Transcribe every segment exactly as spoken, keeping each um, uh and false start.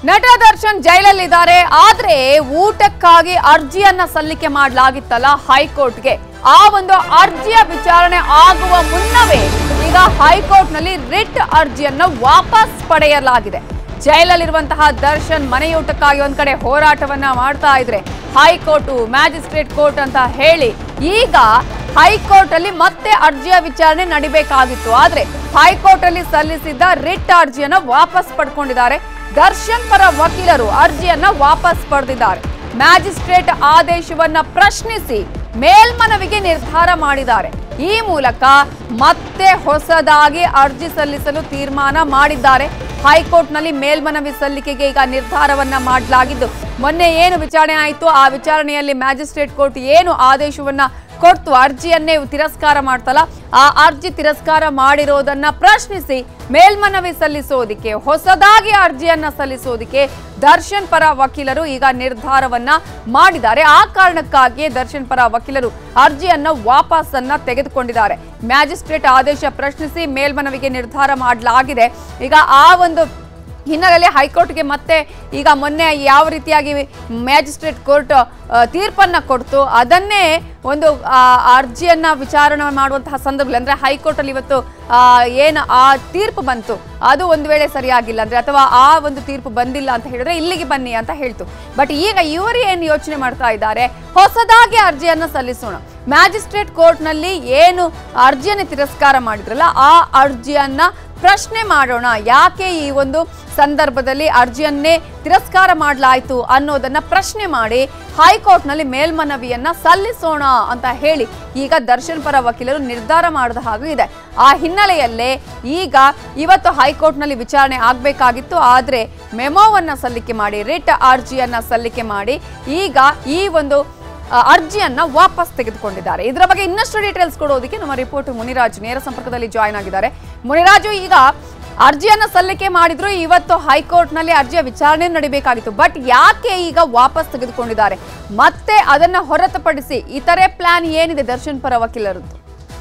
ನಟ ದರ್ಶನ್ ಜೈಲಲ್ಲಿದ್ದಾರೆ. ಆದ್ರೆ ಊಟಕ್ಕಾಗಿ ಅರ್ಜಿಯನ್ನ ಸಲ್ಲಿಕೆ ಮಾಡಲಾಗಿತ್ತಲ್ಲ ಹೈಕೋರ್ಟ್ಗೆ, ಆ ಒಂದು ಅರ್ಜಿಯ ವಿಚಾರಣೆ ಆಗುವ ಮುನ್ನವೇ ಈಗ ಹೈಕೋರ್ಟ್ ನಲ್ಲಿ ರಿಟ್ ಅರ್ಜಿಯನ್ನ ವಾಪಸ್ ಪಡೆಯಲಾಗಿದೆ. ಜೈಲಲ್ಲಿರುವಂತಹ ದರ್ಶನ್ ಮನೆಯೂಟಕ್ಕಾಗಿ ಒಂದ್ ಕಡೆ ಹೋರಾಟವನ್ನ ಮಾಡ್ತಾ ಇದ್ರೆ ಹೈಕೋರ್ಟ್ ಮ್ಯಾಜಿಸ್ಟ್ರೇಟ್ ಕೋರ್ಟ್ ಅಂತ ಹೇಳಿ ಈಗ ಹೈಕೋರ್ಟ್ ಅಲ್ಲಿ ಮತ್ತೆ ಅರ್ಜಿಯ ವಿಚಾರಣೆ ನಡಿಬೇಕಾಗಿತ್ತು. ಆದ್ರೆ ಹೈಕೋರ್ಟ್ ಅಲ್ಲಿ ಸಲ್ಲಿಸಿದ್ದ ರಿಟ್ ಅರ್ಜಿಯನ್ನ ವಾಪಸ್ ಪಡ್ಕೊಂಡಿದ್ದಾರೆ. ದರ್ಶನ್ ಪರ ವಕೀಲರು ಅರ್ಜಿಯನ್ನ ವಾಪಸ್ ಪಡೆದಿದ್ದಾರೆ. ಮ್ಯಾಜಿಸ್ಟ್ರೇಟ್ ಆದೇಶವನ್ನ ಪ್ರಶ್ನಿಸಿ ಮೇಲ್ಮನವಿಗೆ ನಿರ್ಧಾರ ಮಾಡಿದ್ದಾರೆ. ಈ ಮೂಲಕ ಮತ್ತೆ ಹೊಸದಾಗಿ ಅರ್ಜಿ ಸಲ್ಲಿಸಲು ತೀರ್ಮಾನ ಮಾಡಿದ್ದಾರೆ. ಹೈಕೋರ್ಟ್ ನಲ್ಲಿ ಮೇಲ್ಮನವಿ ಸಲ್ಲಿಕೆಗೆ ಈಗ ನಿರ್ಧಾರವನ್ನ ಮಾಡಲಾಗಿದ್ದು, ಮೊನ್ನೆ ಏನು ವಿಚಾರಣೆ ಆಯಿತು ಆ ವಿಚಾರಣೆಯಲ್ಲಿ ಮ್ಯಾಜಿಸ್ಟ್ರೇಟ್ ಕೋರ್ಟ್ ಏನು ಆದೇಶವನ್ನ ಕೊಟ್ಟು ಅರ್ಜಿಯನ್ನೇ ತಿರಸ್ಕಾರ ಮಾಡ್ತಲ್ಲ, ಆ ಅರ್ಜಿ ತಿರಸ್ಕಾರ ಮಾಡಿರೋದನ್ನ ಪ್ರಶ್ನಿಸಿ ಮೇಲ್ಮನವಿ ಸಲ್ಲಿಸೋದಿಕ್ಕೆ, ಹೊಸದಾಗಿ ಅರ್ಜಿಯನ್ನ ಸಲ್ಲಿಸೋದಿಕ್ಕೆ ದರ್ಶನ್ ಪರ ವಕೀಲರು ಈಗ ನಿರ್ಧಾರವನ್ನ ಮಾಡಿದ್ದಾರೆ. ಆ ಕಾರಣಕ್ಕಾಗಿಯೇ ದರ್ಶನ್ ಪರ ವಕೀಲರು ಅರ್ಜಿಯನ್ನ ವಾಪಸ್ಸನ್ನ ತೆಗೆದುಕೊಂಡಿದ್ದಾರೆ. ಮ್ಯಾಜಿಸ್ಟ್ರೇಟ್ ಆದೇಶ ಪ್ರಶ್ನಿಸಿ ಮೇಲ್ಮನವಿಗೆ ನಿರ್ಧಾರ ಮಾಡಲಾಗಿದೆ. ಈಗ ಆ ಒಂದು ಹಿನ್ನೆಲೆಯಲ್ಲಿ ಹೈಕೋರ್ಟ್ಗೆ ಮತ್ತೆ ಈಗ ಮೊನ್ನೆ ಯಾವ ರೀತಿಯಾಗಿ ಮ್ಯಾಜಿಸ್ಟ್ರೇಟ್ ಕೋರ್ಟ್ ತೀರ್ಪನ್ನ ಕೊಡ್ತು ಅದನ್ನೇ ಒಂದು ಅರ್ಜಿಯನ್ನ ವಿಚಾರಣೆ ಮಾಡುವಂತಹ ಸಂದರ್ಭದಲ್ಲಿ ಅಂದ್ರೆ ಹೈಕೋರ್ಟ್ ಅಲ್ಲಿ ಇವತ್ತು ಏನು ಆ ತೀರ್ಪು ಬಂತು ಅದು ಒಂದು ವೇಳೆ ಸರಿಯಾಗಿಲ್ಲ ಅಂದ್ರೆ ಅಥವಾ ಆ ಒಂದು ತೀರ್ಪು ಬಂದಿಲ್ಲ ಅಂತ ಹೇಳಿದ್ರೆ ಇಲ್ಲಿಗೆ ಬನ್ನಿ ಅಂತ ಹೇಳ್ತು. ಬಟ್ ಈಗ ಇವರು ಏನು ಯೋಚನೆ ಮಾಡ್ತಾ ಇದ್ದಾರೆ, ಹೊಸದಾಗಿ ಅರ್ಜಿಯನ್ನ ಸಲ್ಲಿಸೋಣ, ಮ್ಯಾಜಿಸ್ಟ್ರೇಟ್ ಕೋರ್ಟ್ ನಲ್ಲಿ ಏನು ಅರ್ಜಿಯನ್ನ ತಿರಸ್ಕಾರ ಮಾಡಿದ್ರಲ್ಲ ಆ ಅರ್ಜಿಯನ್ನ ಪ್ರಶ್ನೆ ಮಾಡೋಣ, ಯಾಕೆ ಈ ಒಂದು ಸಂದರ್ಭದಲ್ಲಿ ಅರ್ಜಿಯನ್ನೇ ತಿರಸ್ಕಾರ ಮಾಡಲಾಯಿತು ಅನ್ನೋದನ್ನ ಪ್ರಶ್ನೆ ಮಾಡಿ ಹೈಕೋರ್ಟ್ ನಲ್ಲಿ ಮೇಲ್ಮನವಿಯನ್ನ ಸಲ್ಲಿಸೋಣ ಅಂತ ಹೇಳಿ ಈಗ ದರ್ಶನ್ ಪರ ವಕೀಲರು ನಿರ್ಧಾರ ಮಾಡಿದ ಹಾಗೆ ಇದೆ. ಆ ಹಿನ್ನೆಲೆಯಲ್ಲೇ ಈಗ ಇವತ್ತು ಹೈಕೋರ್ಟ್ ನಲ್ಲಿ ವಿಚಾರಣೆ ಆಗಬೇಕಾಗಿತ್ತು. ಆದ್ರೆ ಮೆಮೋವನ್ನ ಸಲ್ಲಿಕೆ ಮಾಡಿ ರಿಟ್ ಅರ್ಜಿಯನ್ನ ಸಲ್ಲಿಕೆ ಮಾಡಿ ಈಗ ಈ ಒಂದು ಅರ್ಜಿಯನ್ನ ವಾಪಸ್ ತೆಗೆದುಕೊಂಡಿದ್ದಾರೆ. ಇದರ ಬಗ್ಗೆ ಇನ್ನಷ್ಟು ಡೀಟೇಲ್ಸ್ ಕೊಡೋದಕ್ಕೆ ನಮ್ಮ ರಿಪೋರ್ಟರ್ ಮುನಿರಾಜು ನೇರ ಸಂಪರ್ಕದಲ್ಲಿ ಜಾಯ್ನ್ ಆಗಿದ್ದಾರೆ. ಮುನಿರಾಜು, ಈಗ ಅರ್ಜಿಯನ್ನ ಸಲ್ಲಿಕೆ ಮಾಡಿದ್ರು, ಇವತ್ತು ಹೈಕೋರ್ಟ್ ನಲ್ಲಿ ಅರ್ಜಿಯ ವಿಚಾರಣೆ ನಡಿಬೇಕಾಗಿತ್ತು, ಬಟ್ ಯಾಕೆ ಈಗ ವಾಪಸ್ ತೆಗೆದುಕೊಂಡಿದ್ದಾರೆ? ಮತ್ತೆ ಅದನ್ನ ಹೊರತುಪಡಿಸಿ ಇತರೆ ಪ್ಲಾನ್ ಏನಿದೆ ದರ್ಶನ್ ಪರ ವಕೀಲರದ್ದು?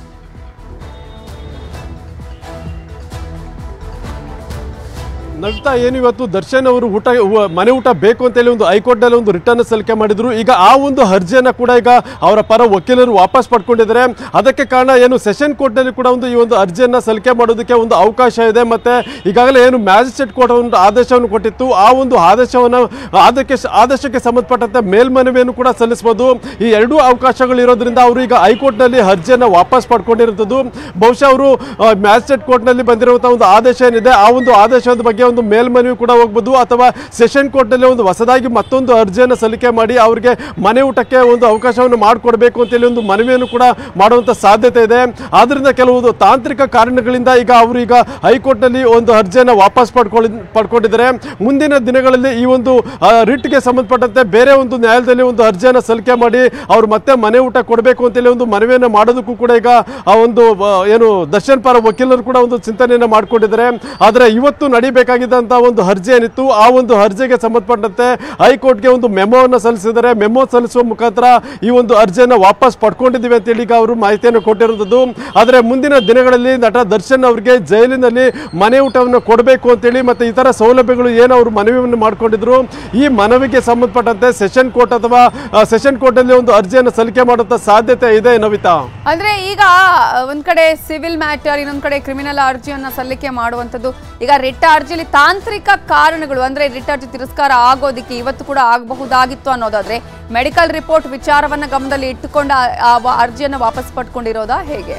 ನವಿತಾ, ಏನು ಇವತ್ತು ದರ್ಶನ್ ಅವರು ಊಟ ಮನೆ ಊಟ ಬೇಕು ಅಂತೇಳಿ ಒಂದು ಹೈಕೋರ್ಟ್ನಲ್ಲಿ ಒಂದು ರಿಟರ್ನ್ ಸಲ್ಲಿಕೆ ಮಾಡಿದ್ರು. ಈಗ ಆ ಒಂದು ಅರ್ಜಿಯನ್ನು ಕೂಡ ಈಗ ಅವರ ಪರ ವಕೀಲರು ವಾಪಸ್ ಪಡ್ಕೊಂಡಿದ್ದಾರೆ. ಅದಕ್ಕೆ ಕಾರಣ ಏನು, ಸೆಷನ್ ಕೋರ್ಟ್ನಲ್ಲಿ ಕೂಡ ಒಂದು ಈ ಒಂದು ಅರ್ಜಿಯನ್ನು ಸಲ್ಲಿಕೆ ಮಾಡೋದಕ್ಕೆ ಒಂದು ಅವಕಾಶ ಇದೆ. ಮತ್ತೆ ಈಗಾಗಲೇ ಏನು ಮ್ಯಾಜಿಸ್ಟ್ರೇಟ್ ಕೋರ್ಟ್ ಒಂದು ಆದೇಶವನ್ನು ಕೊಟ್ಟಿತ್ತು, ಆ ಒಂದು ಆದೇಶವನ್ನು ಅದಕ್ಕೆ ಆದೇಶಕ್ಕೆ ಸಂಬಂಧಪಟ್ಟಂತೆ ಮೇಲ್ಮನವಿಯನ್ನು ಕೂಡ ಸಲ್ಲಿಸಬಹುದು. ಈ ಎರಡೂ ಅವಕಾಶಗಳು ಇರೋದ್ರಿಂದ ಅವರು ಈಗ ಹೈಕೋರ್ಟ್ನಲ್ಲಿ ಅರ್ಜಿಯನ್ನು ವಾಪಸ್ ಪಡ್ಕೊಂಡಿರುತ್ತದೆ. ಬಹುಶಃ ಅವರು ಮ್ಯಾಜಿಸ್ಟ್ರೇಟ್ ಕೋರ್ಟ್ನಲ್ಲಿ ಬಂದಿರುವಂತಹ ಒಂದು ಆದೇಶ ಏನಿದೆ ಆ ಒಂದು ಆದೇಶದ ಬಗ್ಗೆ ಒಂದು ಮೇಲ್ಮನವಿ ಕೂಡ ಹೋಗಬಹುದು, ಅಥವಾ ಸೆಷನ್ ಕೋರ್ಟ್ನಲ್ಲಿ ಒಂದು ಹೊಸದಾಗಿ ಮತ್ತೊಂದು ಅರ್ಜಿಯನ್ನು ಸಲ್ಲಿಕೆ ಮಾಡಿ ಅವರಿಗೆ ಮನೆ ಊಟಕ್ಕೆ ಒಂದು ಅವಕಾಶವನ್ನು ಮಾಡಿಕೊಡ್ಬೇಕು ಅಂತೇಳಿ ಒಂದು ಮನವಿಯನ್ನು ಕೂಡ ಮಾಡುವಂತ ಸಾಧ್ಯತೆ ಇದೆ. ಆದ್ರಿಂದ ಕೆಲವೊಂದು ತಾಂತ್ರಿಕ ಕಾರಣಗಳಿಂದ ಈಗ ಅವರು ಈಗ ಹೈಕೋರ್ಟ್ನಲ್ಲಿ ಒಂದು ಅರ್ಜಿಯನ್ನು ವಾಪಸ್ ಪಡ್ಕೊಳ್ಳಿ ಪಡ್ಕೊಂಡಿದ್ದಾರೆ. ಮುಂದಿನ ದಿನಗಳಲ್ಲಿ ಈ ಒಂದು ರಿಟ್ಗೆ ಸಂಬಂಧಪಟ್ಟಂತೆ ಬೇರೆ ಒಂದು ನ್ಯಾಯಾಲಯದಲ್ಲಿ ಒಂದು ಅರ್ಜಿಯನ್ನು ಸಲ್ಲಿಕೆ ಮಾಡಿ ಅವರು ಮತ್ತೆ ಮನೆ ಊಟ ಕೊಡಬೇಕು ಅಂತೇಳಿ ಒಂದು ಮನವಿಯನ್ನು ಮಾಡೋದಕ್ಕೂ ಕೂಡ ಈಗ ಆ ಒಂದು ಏನು ದರ್ಶನ್ ಪರ ವಕೀಲರು ಕೂಡ ಒಂದು ಚಿಂತನೆಯನ್ನು ಮಾಡಿಕೊಂಡಿದ್ದಾರೆ. ಆದರೆ ಇವತ್ತು ನಡಿಬೇಕಾಗಿ ಒಂದು ಅರ್ಜಿ ಏನಿತ್ತು ಆ ಒಂದು ಅರ್ಜಿಗೆ ಸಂಬಂಧಪಟ್ಟಂತೆ ಹೈಕೋರ್ಟ್ಗೆ ಒಂದು ಮೆಮೋವನ್ನು ಸಲ್ಲಿಸಿದ್ದಾರೆ. ಮೆಮೋ ಸಲ್ಲಿಸುವ ಮುಖಾಂತರ ಈ ಒಂದು ಅರ್ಜಿಯನ್ನು ವಾಪಸ್ ಪಡ್ಕೊಂಡಿದ್ದೀವಿ ಅಂತೇಳಿ ಈಗ ಅವರು ಮಾಹಿತಿಯನ್ನು ಕೊಟ್ಟಿರುವಂಥದ್ದು. ಆದರೆ ಮುಂದಿನ ದಿನಗಳಲ್ಲಿ ನಟ ದರ್ಶನ್ ಅವರಿಗೆ ಜೈಲಿನಲ್ಲಿ ಮನೆ ಊಟವನ್ನು ಕೊಡಬೇಕು ಅಂತೇಳಿ ಮತ್ತೆ ಇತರ ಸೌಲಭ್ಯಗಳು ಏನು ಅವರು ಮನವಿಯನ್ನು ಮಾಡಿಕೊಂಡಿದ್ರು, ಈ ಮನವಿಗೆ ಸಂಬಂಧಪಟ್ಟಂತೆ ಸೆಷನ್ ಕೋರ್ಟ್ ಅಥವಾ ಸೆಷನ್ ಕೋರ್ಟ್ ಅಲ್ಲಿ ಒಂದು ಅರ್ಜಿಯನ್ನು ಸಲ್ಲಿಕೆ ಮಾಡುವಂತ ಸಾಧ್ಯತೆ ಇದೆ. ನವಿತಾ, ಅಂದ್ರೆ ಈಗ ಒಂದ್ ಕಡೆ ಸಿವಿಲ್ ಮ್ಯಾಟರ್, ಇನ್ನೊಂದ್ ಕಡೆ ಕ್ರಿಮಿನಲ್ ಅರ್ಜಿಯನ್ನ ಸಲ್ಲಿಕೆ ಮಾಡುವಂತದ್ದು. ಈಗ ರಿಟ್ ಅರ್ಜಿಯಲ್ಲಿ ತಾಂತ್ರಿಕ ಕಾರಣಗಳು ಅಂದ್ರೆ ರಿಟ್ ಅರ್ಜಿ ತಿರಸ್ಕಾರ ಆಗೋದಕ್ಕೆ ಇವತ್ತು ಕೂಡ ಆಗಬಹುದಾಗಿತ್ತು ಅನ್ನೋದಾದ್ರೆ ಮೆಡಿಕಲ್ ರಿಪೋರ್ಟ್ ವಿಚಾರವನ್ನ ಗಮನದಲ್ಲಿ ಇಟ್ಟುಕೊಂಡು ಆ ಅರ್ಜಿಯನ್ನ ವಾಪಸ್ ಪಡ್ಕೊಂಡಿರೋದಾ ಹೇಗೆ?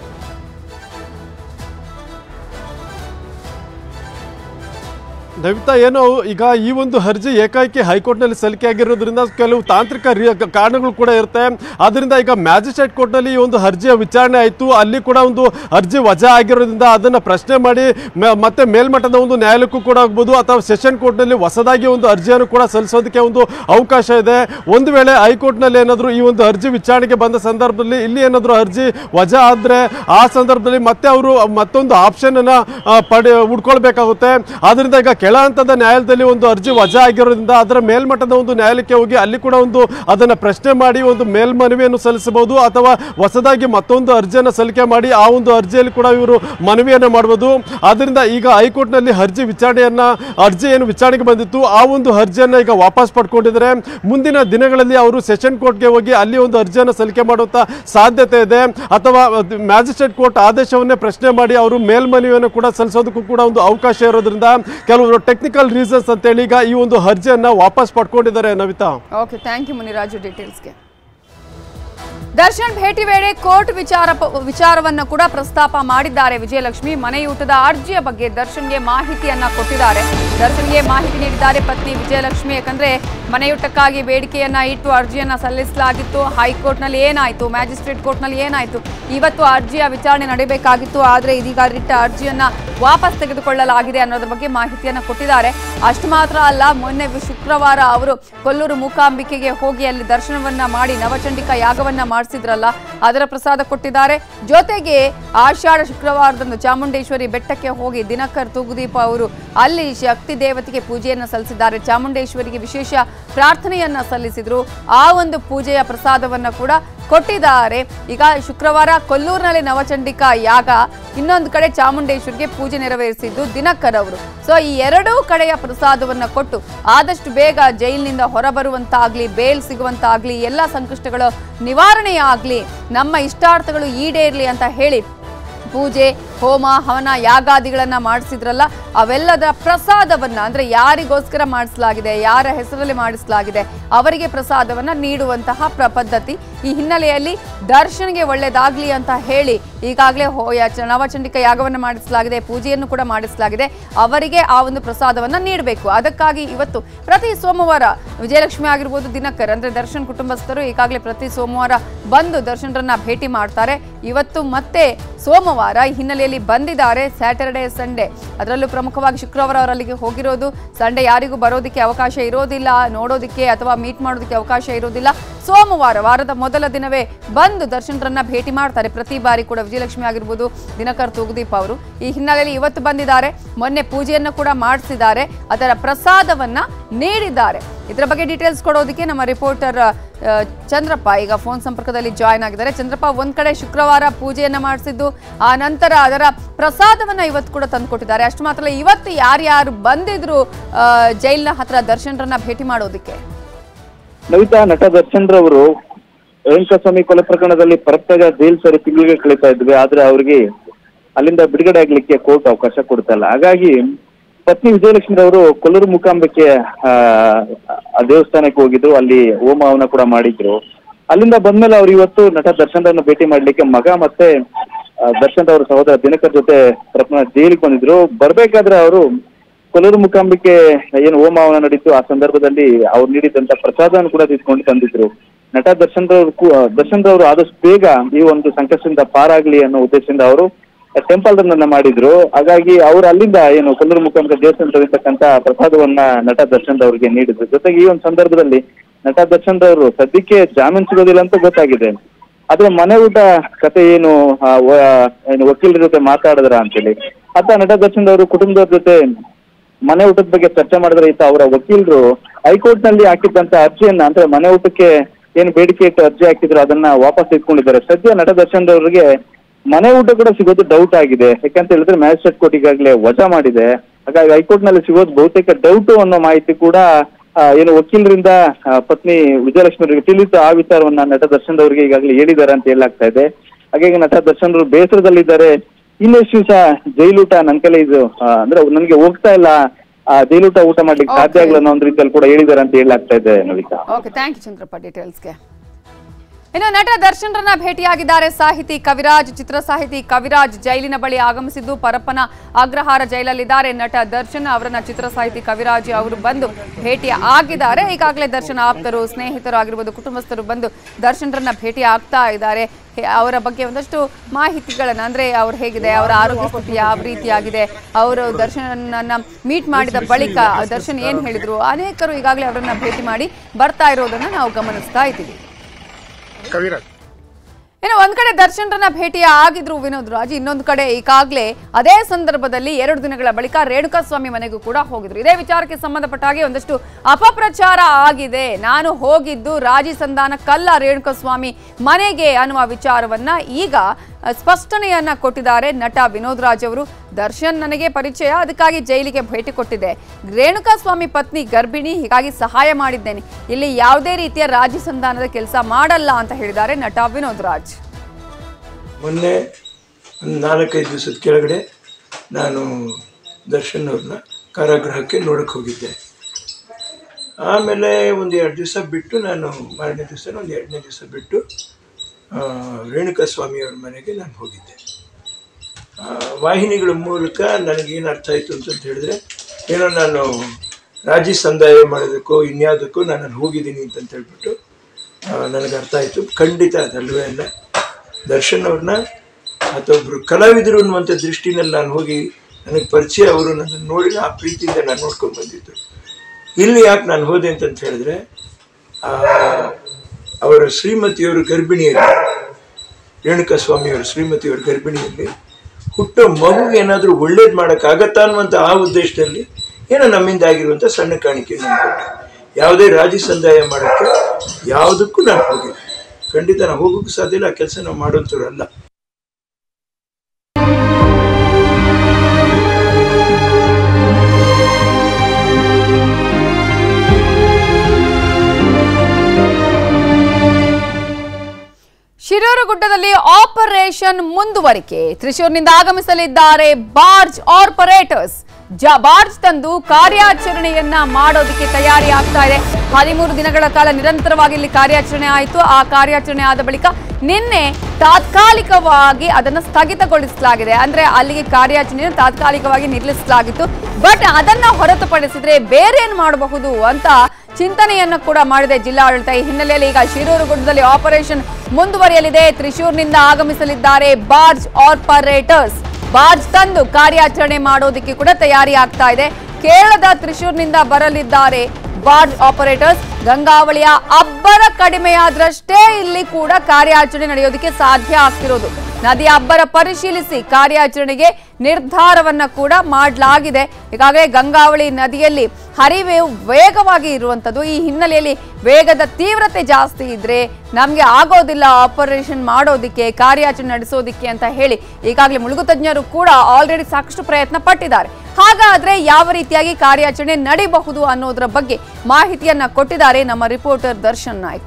ನವಿತಾ, ಏನು ಈಗ ಈ ಒಂದು ಅರ್ಜಿ ಏಕಾಏಕಿ ಹೈಕೋರ್ಟ್ನಲ್ಲಿ ಸಲ್ಲಿಕೆ ಆಗಿರೋದ್ರಿಂದ ಕೆಲವು ತಾಂತ್ರಿಕ ಕಾರಣಗಳು ಕೂಡ ಇರುತ್ತೆ. ಆದ್ರಿಂದ ಈಗ ಮ್ಯಾಜಿಸ್ಟ್ರೇಟ್ ಕೋರ್ಟ್ನಲ್ಲಿ ಈ ಒಂದು ಅರ್ಜಿಯ ವಿಚಾರಣೆ ಆಯಿತು, ಅಲ್ಲಿ ಕೂಡ ಒಂದು ಅರ್ಜಿ ವಜಾ ಆಗಿರೋದ್ರಿಂದ ಅದನ್ನು ಪ್ರಶ್ನೆ ಮಾಡಿ ಮತ್ತೆ ಮೇಲ್ಮಟ್ಟದ ಒಂದು ನ್ಯಾಯಾಲಯಕ್ಕೂ ಕೂಡ ಆಗ್ಬೋದು, ಅಥವಾ ಸೆಷನ್ ಕೋರ್ಟ್ನಲ್ಲಿ ಹೊಸದಾಗಿ ಒಂದು ಅರ್ಜಿಯನ್ನು ಕೂಡ ಸಲ್ಲಿಸೋದಕ್ಕೆ ಒಂದು ಅವಕಾಶ ಇದೆ. ಒಂದು ವೇಳೆ ಹೈಕೋರ್ಟ್ನಲ್ಲಿ ಏನಾದರೂ ಈ ಒಂದು ಅರ್ಜಿ ವಿಚಾರಣೆಗೆ ಬಂದ ಸಂದರ್ಭದಲ್ಲಿ ಇಲ್ಲಿ ಏನಾದರೂ ಅರ್ಜಿ ವಜಾ ಆದರೆ ಆ ಸಂದರ್ಭದಲ್ಲಿ ಮತ್ತೆ ಅವರು ಮತ್ತೊಂದು ಆಪ್ಷನ್ ಅನ್ನ ಪಡೆ ಹುಡ್ಕೊಳ್ಬೇಕಾಗುತ್ತೆ. ಆದ್ರಿಂದ ಈಗ ಕೆಳ ಹಂತದ ನ್ಯಾಯಾಲಯದಲ್ಲಿ ಒಂದು ಅರ್ಜಿ ವಜಾ ಆಗಿರೋದ್ರಿಂದ ಅದರ ಮೇಲ್ಮಟ್ಟದ ಒಂದು ನ್ಯಾಯಾಲಯಕ್ಕೆ ಹೋಗಿ ಅಲ್ಲಿ ಕೂಡ ಒಂದು ಅದನ್ನ ಪ್ರಶ್ನೆ ಮಾಡಿ ಒಂದು ಮೇಲ್ಮನವಿಯನ್ನು ಸಲ್ಲಿಸಬಹುದು, ಅಥವಾ ಹೊಸದಾಗಿ ಮತ್ತೊಂದು ಅರ್ಜಿಯನ್ನು ಸಲ್ಲಿಕೆ ಮಾಡಿ ಆ ಒಂದು ಅರ್ಜಿಯಲ್ಲಿ ಕೂಡ ಇವರು ಮನವಿಯನ್ನು ಮಾಡಬಹುದು. ಆದ್ದರಿಂದ ಈಗ ಹೈಕೋರ್ಟ್ನಲ್ಲಿ ಅರ್ಜಿ ವಿಚಾರಣೆಯನ್ನ ಅರ್ಜಿ ಏನು ವಿಚಾರಣೆಗೆ ಬಂದಿತ್ತು ಆ ಒಂದು ಅರ್ಜಿಯನ್ನ ಈಗ ವಾಪಸ್ ಪಡ್ಕೊಂಡಿದ್ದಾರೆ. ಮುಂದಿನ ದಿನಗಳಲ್ಲಿ ಅವರು ಸೆಷನ್ ಕೋರ್ಟ್ಗೆ ಹೋಗಿ ಅಲ್ಲಿ ಒಂದು ಅರ್ಜಿಯನ್ನು ಸಲ್ಲಿಕೆ ಮಾಡುವಂತ ಸಾಧ್ಯತೆ ಇದೆ, ಅಥವಾ ಮ್ಯಾಜಿಸ್ಟ್ರೇಟ್ ಕೋರ್ಟ್ ಆದೇಶವನ್ನೇ ಪ್ರಶ್ನೆ ಮಾಡಿ ಅವರು ಮೇಲ್ಮನವಿಯನ್ನು ಕೂಡ ಸಲ್ಲಿಸೋದಕ್ಕೂ ಕೂಡ ಒಂದು ಅವಕಾಶ ಇರೋದ್ರಿಂದ ಕೆಲವರು ಟೆಕ್ನಿಕಲ್ ರೀಸನ್ಸ್ ಅಂತ ಹೇಳಿ ಈಗ ಈ ಒಂದು ಅರ್ಜಿಯನ್ನ ವಾಪಸ್ ಪಡ್ಕೊಂಡಿದ್ದಾರೆ. Navita, okay, thank you Muniraju ಡೀಟೇಲ್ಸ್ಗೆ. ದರ್ಶನ್ ಭೇಟಿ ವೇಳೆ ಕೋರ್ಟ್ ವಿಚಾರ ವಿಚಾರವನ್ನು ಕೂಡ ಪ್ರಸ್ತಾಪ ಮಾಡಿದ್ದಾರೆ ವಿಜಯಲಕ್ಷ್ಮಿ. ಮನೆಯೂಟದ ಅರ್ಜಿಯ ಬಗ್ಗೆ ದರ್ಶನ್ಗೆ ಮಾಹಿತಿಯನ್ನ ಕೊಟ್ಟಿದ್ದಾರೆ. ದರ್ಶನ್ಗೆ ಮಾಹಿತಿ ನೀಡಿದ್ದಾರೆ ಪತ್ನಿ ವಿಜಯಲಕ್ಷ್ಮಿ. ಯಾಕಂದ್ರೆ ಮನೆಯೂಟಕ್ಕಾಗಿ ಬೇಡಿಕೆಯನ್ನ ಇಟ್ಟು ಅರ್ಜಿಯನ್ನ ಸಲ್ಲಿಸಲಾಗಿತ್ತು. ಹೈಕೋರ್ಟ್ನಲ್ಲಿ ಏನಾಯಿತು, ಮ್ಯಾಜಿಸ್ಟ್ರೇಟ್ ಕೋರ್ಟ್ನಲ್ಲಿ ಏನಾಯಿತು, ಇವತ್ತು ಅರ್ಜಿಯ ವಿಚಾರಣೆ ನಡೆಯಬೇಕಾಗಿತ್ತು. ಆದರೆ ಇದೀಗ ರಿಟ್ಟ ಅರ್ಜಿಯನ್ನ ವಾಪಸ್ ತೆಗೆದುಕೊಳ್ಳಲಾಗಿದೆ ಅನ್ನೋದ್ರ ಬಗ್ಗೆ ಮಾಹಿತಿಯನ್ನ ಕೊಟ್ಟಿದ್ದಾರೆ. ಅಷ್ಟು ಮಾತ್ರ ಅಲ್ಲ, ಮೊನ್ನೆ ಶುಕ್ರವಾರ ಅವರು ಕೊಲ್ಲೂರು ಮೂಕಾಂಬಿಕೆಗೆ ಹೋಗಿ ಅಲ್ಲಿ ದರ್ಶನವನ್ನ ಮಾಡಿ ನವಚಂಡಿಕಾ ಯಾಗವನ್ನ ಮಾಡಿಸಿದ್ರಲ್ಲ, ಅದರ ಪ್ರಸಾದ ಕೊಟ್ಟಿದ್ದಾರೆ. ಜೊತೆಗೆ ಆಷಾಢ ಶುಕ್ರವಾರದಂದು ಚಾಮುಂಡೇಶ್ವರಿ ಬೆಟ್ಟಕ್ಕೆ ಹೋಗಿ ದಿನಕರ್ ತೂಗುದೀಪ ಅವರು ಅಲ್ಲಿ ಶಕ್ತಿ ದೇವತೆಗೆ ಪೂಜೆಯನ್ನು ಸಲ್ಲಿಸಿದ್ದಾರೆ. ಚಾಮುಂಡೇಶ್ವರಿಗೆ ವಿಶೇಷ ಪ್ರಾರ್ಥನೆಯನ್ನ ಸಲ್ಲಿಸಿದ್ರು. ಆ ಒಂದು ಪೂಜೆಯ ಪ್ರಸಾದವನ್ನ ಕೂಡ ಕೊಟ್ಟಿದ್ದಾರೆ. ಈಗ ಶುಕ್ರವಾರ ಕೊಲ್ಲೂರಿನಲ್ಲಿ ನವಚಂಡಿಕಾ ಯಾಗ, ಇನ್ನೊಂದು ಕಡೆ ಚಾಮುಂಡೇಶ್ವರಿಗೆ ಪೂಜೆ ನೆರವೇರಿಸಿದ್ದು ದಿನಕರ್ ಅವರು. ಸೊ ಈ ಎರಡೂ ಕಡೆಯ ಪ್ರಸಾದವನ್ನ ಕೊಟ್ಟು ಆದಷ್ಟು ಬೇಗ ಜೈಲಿನಿಂದ ಹೊರಬರುವಂತಾಗ್ಲಿ, ಬೇಲ್ ಸಿಗುವಂತಾಗ್ಲಿ, ಎಲ್ಲ ಸಂಕಷ್ಟಗಳು ನಿವಾರಣೆಯಾಗ್ಲಿ, ನಮ್ಮ ಇಷ್ಟಾರ್ಥಗಳು ಈಡೇರ್ಲಿ ಅಂತ ಹೇಳಿ ಪೂಜೆ, ಹೋಮ, ಹವನ, ಯಾಗಾದಿಗಳನ್ನ ಮಾಡಿಸಿದ್ರಲ್ಲ, ಅವೆಲ್ಲದರ ಪ್ರಸಾದವನ್ನ ಅಂದ್ರೆ ಯಾರಿಗೋಸ್ಕರ ಮಾಡಿಸಲಾಗಿದೆ, ಯಾರ ಹೆಸರಲ್ಲಿ ಮಾಡಿಸಲಾಗಿದೆ ಅವರಿಗೆ ಪ್ರಸಾದವನ್ನ ನೀಡುವಂತಹ ಪದ್ಧತಿ. ಈ ಹಿನ್ನೆಲೆಯಲ್ಲಿ ದರ್ಶನ್ಗೆ ಒಳ್ಳೇದಾಗ್ಲಿ ಅಂತ ಹೇಳಿ ಈಗಾಗಲೇ ನವಚಂಡಿಕಾ ಯಾಗವನ್ನು ಮಾಡಿಸಲಾಗಿದೆ, ಪೂಜೆಯನ್ನು ಕೂಡ ಮಾಡಿಸಲಾಗಿದೆ. ಅವರಿಗೆ ಆ ಒಂದು ಪ್ರಸಾದವನ್ನ ನೀಡಬೇಕು. ಅದಕ್ಕಾಗಿ ಇವತ್ತು ಪ್ರತಿ ಸೋಮವಾರ ವಿಜಯಲಕ್ಷ್ಮಿ ಆಗಿರ್ಬೋದು, ದಿನಕರ್ ಅಂದ್ರೆ ದರ್ಶನ್ ಕುಟುಂಬಸ್ಥರು ಈಗಾಗಲೇ ಪ್ರತಿ ಸೋಮವಾರ ಬಂದು ದರ್ಶನ್ರನ್ನ ಭೇಟಿ ಮಾಡ್ತಾರೆ. ಇವತ್ತು ಮತ್ತೆ ಸೋಮವಾರ ಈ ಹಿನ್ನೆಲೆಯಲ್ಲಿ ಬಂದಿದ್ದಾರೆ. ಸ್ಯಾಟರ್ಡೆ, ಸಂಡೇ, ಅದರಲ್ಲೂ ಪ್ರಮುಖವಾಗಿ ಶುಕ್ರವಾರ ಅವರಲ್ಲಿಗೆ ಹೋಗಿರೋದು. ಸಂಡೇ ಯಾರಿಗೂ ಬರೋದಕ್ಕೆ ಅವಕಾಶ ಇರೋದಿಲ್ಲ, ನೋಡೋದಕ್ಕೆ ಅಥವಾ ಮೀಟ್ ಮಾಡೋದಕ್ಕೆ ಅವಕಾಶ ಇರೋದಿಲ್ಲ. ಸೋಮವಾರ ವಾರದ ಮೊದಲ ದಿನವೇ ಬಂದು ದರ್ಶನ್ರನ್ನ ಭೇಟಿ ಮಾಡ್ತಾರೆ. ಪ್ರತಿ ಬಾರಿ ಕೂಡ ವಿಜಯಲಕ್ಷ್ಮಿ ಆಗಿರ್ಬೋದು, ದಿನಕರ್ ತೂಗುದೀಪ ಅವರು ಈ ಹಿನ್ನೆಲೆಯಲ್ಲಿ ಇವತ್ತು ಬಂದಿದ್ದಾರೆ. ಮೊನ್ನೆ ಪೂಜೆಯನ್ನು ಕೂಡ ಮಾಡಿಸಿದ್ದಾರೆ, ಅದರ ಪ್ರಸಾದವನ್ನ ನೀಡಿದ್ದಾರೆ. ಇದರ ಬಗ್ಗೆ ಡೀಟೇಲ್ಸ್ ಕೊಡೋದಕ್ಕೆ ನಮ್ಮ ರಿಪೋರ್ಟರ್ ಚಂದ್ರಪ್ಪ ಈಗ ಫೋನ್ ಸಂಪರ್ಕದಲ್ಲಿ ಜಾಯ್ನ್ ಆಗಿದ್ದಾರೆ. ಚಂದ್ರಪ್ಪ, ಒಂದ್ ಕಡೆ ಶುಕ್ರವಾರ ಪೂಜೆಯನ್ನ ಮಾಡಿಸಿದ್ದು, ಆ ನಂತರ ಅದರ ಪ್ರಸಾದವನ್ನ ಇವತ್ತು ಕೂಡ ತಂದುಕೊಟ್ಟಿದ್ದಾರೆ. ಅಷ್ಟು ಮಾತ್ರ ಅಲ್ಲ, ಇವತ್ತು ಯಾರ್ಯಾರು ಬಂದಿದ್ರು ಜೈಲಿನ ಹತ್ರ ದರ್ಶನ್ರನ್ನ ಭೇಟಿ ಮಾಡೋದಕ್ಕೆ? ನವಿತಾ, ನಟ ದರ್ಶನ್ ರವರು ರೇಣುಕಾಸ್ವಾಮಿ ಕೊಲೆ ಪ್ರಕರಣದಲ್ಲಿ ಪರಪ್ತಾಗ ಜೈಲ್ ಸೇರಿ ತಿಂಗಳಿಗೆ ಕಳೀತಾ ಇದ್ವಿ. ಆದ್ರೆ ಅವ್ರಿಗೆ ಅಲ್ಲಿಂದ ಬಿಡುಗಡೆ ಆಗ್ಲಿಕ್ಕೆ ಕೋರ್ಟ್ ಅವಕಾಶ ಕೊಡ್ತಾ ಇಲ್ಲ. ಹಾಗಾಗಿ ಪತ್ನಿ ವಿಜಯಲಕ್ಷ್ಮಿ ರವರು ಕೊಲ್ಲೂರು ಮೂಕಾಂಬಿಕೆ ಆ ದೇವಸ್ಥಾನಕ್ಕೆ ಹೋಗಿದ್ರು. ಅಲ್ಲಿ ಹೋಮ ಹವನ ಕೂಡ ಮಾಡಿದ್ರು. ಅಲ್ಲಿಂದ ಬಂದ್ಮೇಲೆ ಅವ್ರು ಇವತ್ತು ನಟ ದರ್ಶನ್ ರವರನ್ನ ಭೇಟಿ ಮಾಡ್ಲಿಕ್ಕೆ ಮಗ ಮತ್ತೆ ದರ್ಶನ್ ಅವರ ಸಹೋದರ ದಿನಕರ್ ಜೊತೆ ಪ್ರಕರಣ ಜೈಲಿಗೆ ಬಂದಿದ್ರು. ಬರ್ಬೇಕಾದ್ರೆ ಅವರು ಕೊಲ್ಲೂರು ಮೂಕಾಂಬಿಕೆ ಏನು ಹೋಮ ಹವನ ನಡೀತು, ಆ ಸಂದರ್ಭದಲ್ಲಿ ಅವ್ರು ನೀಡಿದಂತ ಪ್ರಸಾದವನ್ನು ಕೂಡ ತಿಳ್ಕೊಂಡು ತಂದಿದ್ರು. ನಟ ದರ್ಶನ್ ರವರು ದರ್ಶನ್ ರವರು ಆದಷ್ಟು ಬೇಗ ಈ ಒಂದು ಸಂಕಷ್ಟದಿಂದ ಪಾರಾಗ್ಲಿ ಅನ್ನೋ ಉದ್ದೇಶದಿಂದ ಅವರು ಟೆಂಪಲ್ ರನ್ ಅನ್ನ ಮಾಡಿದ್ರು. ಹಾಗಾಗಿ ಅವ್ರು ಅಲ್ಲಿಂದ ಏನು ಕೊಲ್ಲೂರು ಮೂಕಾಂಬಿಕೆ ದೇವಸ್ಥಾನದಲ್ಲಿರ್ತಕ್ಕಂಥ ಪ್ರಸಾದವನ್ನ ನಟ ದರ್ಶನ್ ಅವರಿಗೆ ನೀಡಿದ್ರು. ಜೊತೆಗೆ ಈ ಒಂದು ಸಂದರ್ಭದಲ್ಲಿ ನಟ ದರ್ಶನ್ ರವರು ಸದ್ಯಕ್ಕೆ ಜಾಮೀನು ಸಿಗೋದಿಲ್ಲ ಅಂತ ಗೊತ್ತಾಗಿದೆ. ಆದ್ರೆ ಮನೆ ಊಟ ಕತೆ ಏನು ಏನು ವಕೀಲರ ಜೊತೆ ಮಾತಾಡಿದ್ರ ಅಂತೇಳಿ ಅತ್ತ ನಟ ದರ್ಶನ್ ಅವರು ಕುಟುಂಬದವ್ರ ಜೊತೆ ಮನೆ ಊಟದ ಬಗ್ಗೆ ಚರ್ಚೆ ಮಾಡಿದ್ರೆ ಇತ್ತ ಅವರ ವಕೀಲರು ಹೈಕೋರ್ಟ್ ನಲ್ಲಿ ಹಾಕಿದ್ದಂತ ಅರ್ಜಿಯನ್ನ ಅಂದ್ರೆ ಮನೆ ಊಟಕ್ಕೆ ಏನು ಬೇಡಿಕೆ ಇಟ್ಟು ಅರ್ಜಿ ಹಾಕಿದ್ರು ಅದನ್ನ ವಾಪಸ್ ತೆಗೆದುಕೊಂಡಿದ್ದಾರೆ. ಸದ್ಯ ನಟ ದರ್ಶನ್ ಅವರಿಗೆ ಮನೆ ಊಟ ಕೂಡ ಸಿಗೋದು ಡೌಟ್ ಆಗಿದೆ. ಯಾಕಂತ ಹೇಳಿದ್ರೆ ಮ್ಯಾಜಿಸ್ಟ್ರೇಟ್ ಕೋರ್ಟ್ ಈಗಾಗಲೇ ವಜಾ ಮಾಡಿದೆ. ಹಾಗಾಗಿ ಹೈಕೋರ್ಟ್ ನಲ್ಲಿ ಸಿಗೋದು ಬಹುತೇಕ ಡೌಟ್ ಅನ್ನೋ ಮಾಹಿತಿ ಕೂಡ ಏನು ವಕೀಲರಿಂದ ಪತ್ನಿ ವಿಜಯಲಕ್ಷ್ಮಿ ಅವರಿಗೆ ತಿಳಿತು. ಆ ವಿಚಾರವನ್ನ ನಟ ದರ್ಶನ್ ಅವರಿಗೆ ಈಗಾಗಲೇ ಹೇಳಿದ್ದಾರೆ ಅಂತ ಹೇಳಲಾಗ್ತಾ ಇದೆ. ಹಾಗಾಗಿ ನಟ ದರ್ಶನ್ ಅವರು ಬೇಸರದಲ್ಲಿದ್ದಾರೆ. ಇನ್ನೆಷ್ಟು ದಿವಸ ಜೈಲೂಟ ನನ್ ಕೈಲಿ ಇದು ಅಂದ್ರೆ ನನ್ಗೆ ಹೋಗ್ತಾ ಇಲ್ಲ, ಜೈಲೂಟ ಊಟ ಮಾಡ್ಲಿಕ್ಕೆ ಸಾಧ್ಯ ಆಗಲ್ಲ ಅನ್ನೋ ಒಂದು ರೀತಿಯಲ್ಲಿ ಕೂಡ ಹೇಳಿದ್ದಾರೆ ಅಂತ ಹೇಳಲಾಗ್ತಾ ಇದೆ. Navita, okay, thank you Chandrappa ಡೀಟೇಲ್ಸ್ಗೆ. ಇನ್ನು ನಟ ದರ್ಶನ್ರನ್ನ ಭೇಟಿಯಾಗಿದ್ದಾರೆ ಸಾಹಿತಿ ಕವಿರಾಜ್. ಚಿತ್ರ ಸಾಹಿತಿ ಕವಿರಾಜ್ ಜೈಲಿನ ಬಳಿ ಆಗಮಿಸಿದ್ದು ಪರಪ್ಪನ ಅಗ್ರಹಾರ ಜೈಲಲ್ಲಿದ್ದಾರೆ. ನಟ ದರ್ಶನ್ ಅವರನ್ನ ಚಿತ್ರ ಸಾಹಿತಿ ಕವಿರಾಜ್ ಅವರು ಬಂದು ಭೇಟಿ ಆಗಿದ್ದಾರೆ. ಈಗಾಗಲೇ ದರ್ಶನ್ ಆಪ್ತರು, ಸ್ನೇಹಿತರು ಆಗಿರ್ಬೋದು, ಕುಟುಂಬಸ್ಥರು ಬಂದು ದರ್ಶನ್ರನ್ನ ಭೇಟಿ ಆಗ್ತಾ ಇದ್ದಾರೆ. ಅವರ ಬಗ್ಗೆ ಒಂದಷ್ಟು ಮಾಹಿತಿಗಳನ್ನ ಅಂದ್ರೆ ಅವ್ರು ಹೇಗಿದೆ, ಅವರ ಆರೋಗ್ಯ ಸ್ಥಿತಿ ಯಾವ ರೀತಿಯಾಗಿದೆ, ಅವರು ದರ್ಶನನ್ನ ಮೀಟ್ ಮಾಡಿದ ಬಳಿಕ ದರ್ಶನ್ ಏನ್ ಹೇಳಿದ್ರು, ಅನೇಕರು ಈಗಾಗಲೇ ಅವರನ್ನ ಭೇಟಿ ಮಾಡಿ ಬರ್ತಾ ಇರೋದನ್ನ ನಾವು ಗಮನಿಸ್ತಾ ಇದ್ದೀವಿ. ಇನ್ನು ಒಂದ್ ಕಡೆ ದರ್ಶನ್ರನ್ನ ಭೇಟಿ ಆಗಿದ್ರು ವಿನೋದ್ ರಾಜ್, ಇನ್ನೊಂದು ಕಡೆ ಈಗಾಗಲೇ ಅದೇ ಸಂದರ್ಭದಲ್ಲಿ ಎರಡು ದಿನಗಳ ಬಳಿಕ ರೇಣುಕಾಸ್ವಾಮಿ ಮನೆಗೂ ಕೂಡ ಹೋಗಿದ್ರು. ಇದೇ ವಿಚಾರಕ್ಕೆ ಸಂಬಂಧಪಟ್ಟ ಹಾಗೆ ಒಂದಷ್ಟು ಅಪಪ್ರಚಾರ ಆಗಿದೆ. ನಾನು ಹೋಗಿದ್ದು ರಾಜಿ ಸಂಧಾನಕ್ಕಲ್ಲ ರೇಣುಕಾಸ್ವಾಮಿ ಮನೆಗೆ ಅನ್ನುವ ವಿಚಾರವನ್ನ ಈಗ ಸ್ಪಷ್ಟನೆಯನ್ನ ಕೊಟ್ಟಿದ್ದಾರೆ ನಟ ವಿನೋದ್ ರಾಜ್ ಅವರು. ದರ್ಶನ್ ನನಗೆ ಪರಿಚಯ, ಅದಕ್ಕಾಗಿ ಜೈಲಿಗೆ ಭೇಟಿ ಕೊಟ್ಟಿದ್ದೆ. ರೇಣುಕಾಸ್ವಾಮಿ ಪತ್ನಿ ಗರ್ಭಿಣಿ, ಹೀಗಾಗಿ ಸಹಾಯ ಮಾಡಿದ್ದೇನೆ. ಇಲ್ಲಿ ಯಾವುದೇ ರೀತಿಯ ರಾಜಿ ಸಂಧಾನದ ಕೆಲಸ ಮಾಡಲ್ಲ ಅಂತ ಹೇಳಿದ್ದಾರೆ ನಟ ವಿನೋದ್ ರಾಜ್. ಮೊನ್ನೆ ನಾಲ್ಕೈದು ದಿವಸದ ಕೆಳಗಡೆ ನಾನು ದರ್ಶನ್ ಅವ್ರನ್ನ ಕಾರಾಗೃಹಕ್ಕೆ ನೋಡಕ್ಕೆ ಹೋಗಿದ್ದೆ. ಆಮೇಲೆ ಒಂದು ಎರಡು ದಿವಸ ಬಿಟ್ಟು ನಾನು ಮಾರನೇ ದಿವಸ ಒಂದು ಎರಡನೇ ದಿವಸ ಬಿಟ್ಟು ರೇಣುಕಾಸ್ವಾಮಿಯವ್ರ ಮನೆಗೆ ನಾನು ಹೋಗಿದ್ದೆ. ವಾಹಿನಿಗಳ ಮೂಲಕ ನನಗೇನು ಅರ್ಥ ಆಯಿತು ಅಂತಂತ ಹೇಳಿದ್ರೆ, ಏನೋ ನಾನು ರಾಜಿ ಸಂದಾಯ ಮಾಡೋದಕ್ಕೋ ಇನ್ಯಾವುದಕ್ಕೋ ನಾನು ಹೋಗಿದ್ದೀನಿ ಅಂತಂತ ಹೇಳ್ಬಿಟ್ಟು ನನಗೆ ಅರ್ಥ ಆಯಿತು. ಖಂಡಿತ ಅದಲ್ವೇ ಅಲ್ಲ. ದರ್ಶನ್ ಅವ್ರನ್ನ ಅಥವಾ ಒಬ್ಬರು ಕಲಾವಿದರು ಅನ್ನುವಂಥ ದೃಷ್ಟಿನಲ್ಲಿ ನಾನು ಹೋಗಿ ನನಗೆ ಪರಿಚಯ, ಅವರು ನನ್ನನ್ನು ನೋಡಿ ಆ ಪ್ರೀತಿಯಿಂದ ನಾನು ನೋಡ್ಕೊಂಡು ಬಂದಿದ್ದು. ಇಲ್ಲಿ ಯಾಕೆ ನಾನು ಹೋದೆ ಅಂತಂತ ಹೇಳಿದ್ರೆ, ಅವರ ಶ್ರೀಮತಿಯವರು ಗರ್ಭಿಣಿಯಲ್ಲಿ, ರೇಣುಕಾಸ್ವಾಮಿಯವರ ಶ್ರೀಮತಿಯವರ ಗರ್ಭಿಣಿಯಲ್ಲಿ ಹುಟ್ಟೋ ಮಗುಗೆ ಏನಾದರೂ ಒಳ್ಳೇದು ಮಾಡೋಕ್ಕಾಗತ್ತಾ ಅನ್ನುವಂಥ ಆ ಉದ್ದೇಶದಲ್ಲಿ ಏನೋ ನಮ್ಮಿಂದ ಆಗಿರುವಂಥ ಸಣ್ಣ ಕಾಣಿಕೆ ನಾನು ಕೊಟ್ಟೆ. ಯಾವುದೇ ರಾಜಿ ಸಂದಾಯ ಮಾಡೋಕ್ಕೆ ಯಾವುದಕ್ಕೂ ನಾನು ಹೋಗಿಲ್ಲ. ಖಂಡಿತ ನಾವು ಹೋಗೋಕ್ಕೂ ಸಾಧ್ಯ ಇಲ್ಲ, ಆ ಕೆಲಸ ನಾವು ಮಾಡೋಂಥವ್ರಲ್ಲ. ಶಿರೂರುಗುಡ್ಡದಲ್ಲಿ ಆಪರೇಷನ್ ಮುಂದುವರಿಕೆ. ತ್ರಿಶೂರ್ನಿಂದ ಆಗಮಿಸಲಿದ್ದಾರೆ ಬಾರ್ಜ್ ಆಪರೇಟರ್ಸ್. ಬಾರ್ಜ್ ತಂದು ಕಾರ್ಯಾಚರಣೆಯನ್ನ ಮಾಡೋದಕ್ಕೆ ತಯಾರಿ ಆಗ್ತಾ ಇದೆ. ಹದಿಮೂರು ದಿನಗಳ ಕಾಲ ನಿರಂತರವಾಗಿ ಇಲ್ಲಿ ಕಾರ್ಯಾಚರಣೆ ಆಯಿತು. ಆ ಕಾರ್ಯಾಚರಣೆ ಆದ ಬಳಿಕ ನಿನ್ನೆ ತಾತ್ಕಾಲಿಕವಾಗಿ ಅದನ್ನು ಸ್ಥಗಿತಗೊಳಿಸಲಾಗಿದೆ. ಅಂದ್ರೆ ಅಲ್ಲಿಗೆ ಕಾರ್ಯಾಚರಣೆಯನ್ನು ತಾತ್ಕಾಲಿಕವಾಗಿ ನಿಲ್ಲಿಸಲಾಗಿತ್ತು. ಬಟ್ ಅದನ್ನ ಹೊರತುಪಡಿಸಿದ್ರೆ ಬೇರೆ ಏನ್ ಮಾಡಬಹುದು ಅಂತ ಚಿಂತನೆಯನ್ನು ಕೂಡ ಮಾಡಿದೆ ಜಿಲ್ಲಾಡಳಿತ. ಈ ಹಿನ್ನೆಲೆಯಲ್ಲಿ ಈಗ ಶಿರೂರುಗುಡ್ಡದಲ್ಲಿ ಆಪರೇಷನ್ ಮುಂದುವರಿಯಲಿದೆ. ತ್ರಿಶೂರ್ನಿಂದ ಆಗಮಿಸಲಿದ್ದಾರೆ ಬಾರ್ಜ್ ಆಪರೇಟರ್ಸ್. ಬಾರ್ಜ್ ತಂದು ಕಾರ್ಯಾಚರಣೆ ಮಾಡೋದಕ್ಕೆ ಕೂಡ ತಯಾರಿ ಆಗ್ತಾ ಇದೆ. ಕೇರಳದ ತ್ರಿಶೂರ್ನಿಂದ ಬರಲಿದ್ದಾರೆ ಬಾರ್ಜ್ ಆಪರೇಟರ್ಸ್. ಗಂಗಾವಳಿಯ ಅಬ್ಬರ ಕಡಿಮೆಯಾದ್ರಷ್ಟೇ ಇಲ್ಲಿ ಕೂಡ ಕಾರ್ಯಾಚರಣೆ ನಡೆಯೋದಕ್ಕೆ ಸಾಧ್ಯ ಆಗ್ತಿರೋದು. ನದಿಯ ಅಬ್ಬರ ಪರಿಶೀಲಿಸಿ ಕಾರ್ಯಾಚರಣೆಗೆ ನಿರ್ಧಾರವನ್ನ ಕೂಡ ಮಾಡಲಾಗಿದೆ. ಈಗಾಗಲೇ ಗಂಗಾವಳಿ ನದಿಯಲ್ಲಿ ಹರಿವು ವೇಗವಾಗಿ ಇರುವಂಥದ್ದು. ಈ ಹಿನ್ನೆಲೆಯಲ್ಲಿ ವೇಗದ ತೀವ್ರತೆ ಜಾಸ್ತಿ ಇದ್ರೆ ನಮಗೆ ಆಗೋದಿಲ್ಲ ಆಪರೇಷನ್ ಮಾಡೋದಿಕ್ಕೆ, ಕಾರ್ಯಾಚರಣೆ ನಡೆಸೋದಿಕ್ಕೆ ಅಂತ ಹೇಳಿ ಈಗಾಗಲೇ ಮುಳುಗು ತಜ್ಞರು ಕೂಡ ಆಲ್ರೆಡಿ ಸಾಕಷ್ಟು ಪ್ರಯತ್ನ ಪಟ್ಟಿದ್ದಾರೆ. ಹಾಗಾದ್ರೆ ಯಾವ ರೀತಿಯಾಗಿ ಕಾರ್ಯಾಚರಣೆ ನಡೀಬಹುದು ಅನ್ನೋದರ ಬಗ್ಗೆ ಮಾಹಿತಿಯನ್ನ ಕೊಟ್ಟಿದ್ದಾರೆ ನಮ್ಮ ರಿಪೋರ್ಟರ್ ದರ್ಶನ್ ನಾಯ್ಕ್.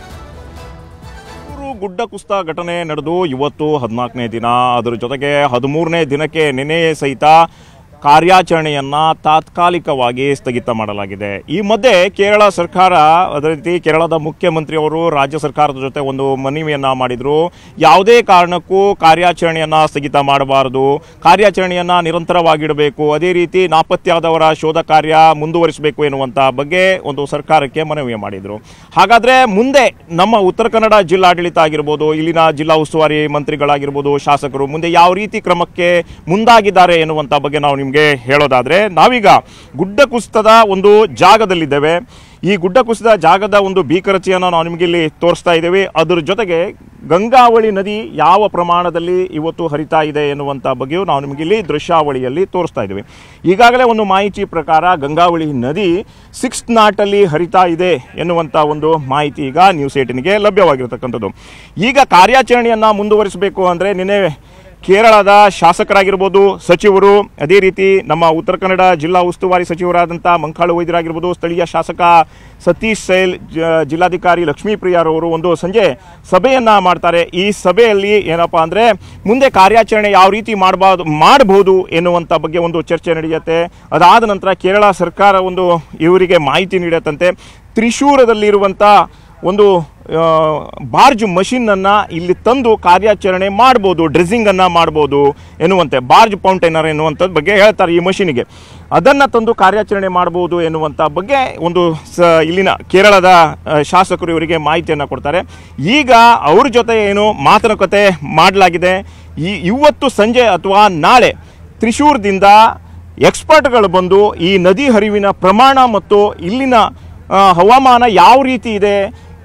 ಗುಡ್ಡ ಕುಸಿತ ಘಟನೆ ನಡೆದು ಇವತ್ತು ಹದಿನಾಲ್ಕನೇ ದಿನ. ಅದರ ಜೊತೆಗೆ ಹದಿಮೂರನೇ ದಿನಕ್ಕೆ ನಿನ್ನೆಯೇ ಸಹಿತ ಕಾರ್ಯಾಚರಣೆಯನ್ನ ತಾತ್ಕಾಲಿಕವಾಗಿ ಸ್ಥಗಿತ ಮಾಡಲಾಗಿದೆ. ಈ ಮಧ್ಯೆ ಕೇರಳ ಸರ್ಕಾರ, ಅದೇ ರೀತಿ ಕೇರಳದ ಮುಖ್ಯಮಂತ್ರಿಯವರು ರಾಜ್ಯ ಸರ್ಕಾರದ ಜೊತೆ ಒಂದು ಮನವಿಯನ್ನ ಮಾಡಿದ್ರು. ಯಾವುದೇ ಕಾರಣಕ್ಕೂ ಕಾರ್ಯಾಚರಣೆಯನ್ನ ಸ್ಥಗಿತ ಮಾಡಬಾರದು, ಕಾರ್ಯಾಚರಣೆಯನ್ನ ನಿರಂತರವಾಗಿಡಬೇಕು, ಅದೇ ರೀತಿ ನಾಪತ್ತೆಯಾದವರ ಶೋಧ ಕಾರ್ಯ ಮುಂದುವರಿಸಬೇಕು ಎನ್ನುವಂತ ಬಗ್ಗೆ ಒಂದು ಸರ್ಕಾರಕ್ಕೆ ಮನವಿ ಮಾಡಿದ್ರು. ಹಾಗಾದ್ರೆ ಮುಂದೆ ನಮ್ಮ ಉತ್ತರ ಕನ್ನಡ ಜಿಲ್ಲಾಡಳಿತ ಆಗಿರ್ಬೋದು, ಇಲ್ಲಿನ ಜಿಲ್ಲಾ ಉಸ್ತುವಾರಿ ಮಂತ್ರಿಗಳಾಗಿರ್ಬೋದು, ಶಾಸಕರು ಮುಂದೆ ಯಾವ ರೀತಿ ಕ್ರಮಕ್ಕೆ ಮುಂದಾಗಿದ್ದಾರೆ ಎನ್ನುವಂತ ಬಗ್ಗೆ ನಾವು ನಿಮಗೆ ಹೇಳೋದಾದ್ರೆ, ನಾವೀಗ ಗುಡ್ಡ ಕುಸಿತದ ಒಂದು ಜಾಗದಲ್ಲಿದ್ದೇವೆ. ಈ ಗುಡ್ಡ ಕುಸಿದ ಜಾಗದ ಒಂದು ಭೀಕರತೆಯನ್ನು ನಾವು ನಿಮಗೆ ಇಲ್ಲಿ ತೋರಿಸ್ತಾ ಇದ್ದೇವೆ. ಅದರ ಜೊತೆಗೆ ಗಂಗಾವಳಿ ನದಿ ಯಾವ ಪ್ರಮಾಣದಲ್ಲಿ ಇವತ್ತು ಹರಿತಾ ಇದೆ ಎನ್ನುವಂಥ ಬಗ್ಗೆಯೂ ನಾವು ನಿಮಗೆ ಇಲ್ಲಿ ದೃಶ್ಯಾವಳಿಯಲ್ಲಿ ತೋರಿಸ್ತಾ ಇದ್ದೇವೆ. ಈಗಾಗಲೇ ಒಂದು ಮಾಹಿತಿ ಪ್ರಕಾರ ಗಂಗಾವಳಿ ನದಿ ಸಿಕ್ಸ್ ನಾಟಲ್ಲಿ ಹರಿತಾ ಇದೆ ಎನ್ನುವಂಥ ಒಂದು ಮಾಹಿತಿ ಈಗ ನ್ಯೂಸ್ ಏಟಿನ್ಗೆ ಲಭ್ಯವಾಗಿರತಕ್ಕಂಥದ್ದು. ಈಗ ಕಾರ್ಯಾಚರಣೆಯನ್ನು ಮುಂದುವರಿಸಬೇಕು ಅಂದರೆ ನಿನ್ನೆ ಕೇರಳದ ಶಾಸಕರಾಗಿರ್ಬೋದು, ಸಚಿವರು, ಅದೇ ರೀತಿ ನಮ್ಮ ಉತ್ತರ ಕನ್ನಡ ಜಿಲ್ಲಾ ಉಸ್ತುವಾರಿ ಸಚಿವರಾದಂಥ ಮಂಕಾಳು ವೈದ್ಯರಾಗಿರ್ಬೋದು, ಸ್ಥಳೀಯ ಶಾಸಕ ಸತೀಶ್ ಸೈಲ್, ಜಿಲ್ಲಾಧಿಕಾರಿ ಲಕ್ಷ್ಮೀಪ್ರಿಯಾರವರು ಒಂದು ಸಂಜೆ ಸಭೆಯನ್ನು ಮಾಡ್ತಾರೆ. ಈ ಸಭೆಯಲ್ಲಿ ಏನಪ್ಪ ಅಂದರೆ ಮುಂದೆ ಕಾರ್ಯಾಚರಣೆ ಯಾವ ರೀತಿ ಮಾಡಬಾರ್ದು ಮಾಡಬಹುದು ಎನ್ನುವಂಥ ಬಗ್ಗೆ ಒಂದು ಚರ್ಚೆ ನಡೆಯುತ್ತೆ. ಅದಾದ ನಂತರ ಕೇರಳ ಸರ್ಕಾರ ಒಂದು ಇವರಿಗೆ ಮಾಹಿತಿ ನೀಡುತ್ತಂತೆ. ತ್ರಿಶೂರದಲ್ಲಿರುವಂಥ ಒಂದು ಬಾರ್ಜ್ ಮಷಿನನ್ನು ಇಲ್ಲಿ ತಂದು ಕಾರ್ಯಾಚರಣೆ ಮಾಡ್ಬೋದು, ಡ್ರೆಸ್ಸಿಂಗನ್ನು ಮಾಡ್ಬೋದು ಎನ್ನುವಂತೆ, ಬಾರ್ಜ್ ಫೌಂಟೈನರ್ ಎನ್ನುವಂಥದ್ದು ಬಗ್ಗೆ ಹೇಳ್ತಾರೆ. ಈ ಮಷಿನಿಗೆ ಅದನ್ನು ತಂದು ಕಾರ್ಯಾಚರಣೆ ಮಾಡ್ಬೋದು ಎನ್ನುವಂಥ ಬಗ್ಗೆ ಒಂದು ಸ ಇಲ್ಲಿನ ಕೇರಳದ ಶಾಸಕರು ಇವರಿಗೆ ಮಾಹಿತಿಯನ್ನು ಕೊಡ್ತಾರೆ. ಈಗ ಅವ್ರ ಜೊತೆ ಏನು ಮಾತುಕತೆ ಮಾಡಲಾಗಿದೆ. ಈ ಇವತ್ತು ಸಂಜೆ ಅಥವಾ ನಾಳೆ ತ್ರಿಶೂರದಿಂದ ಎಕ್ಸ್ಪರ್ಟ್ಗಳು ಬಂದು ಈ ನದಿ ಹರಿವಿನ ಪ್ರಮಾಣ ಮತ್ತು ಇಲ್ಲಿನ ಹವಾಮಾನ ಯಾವ ರೀತಿ ಇದೆ,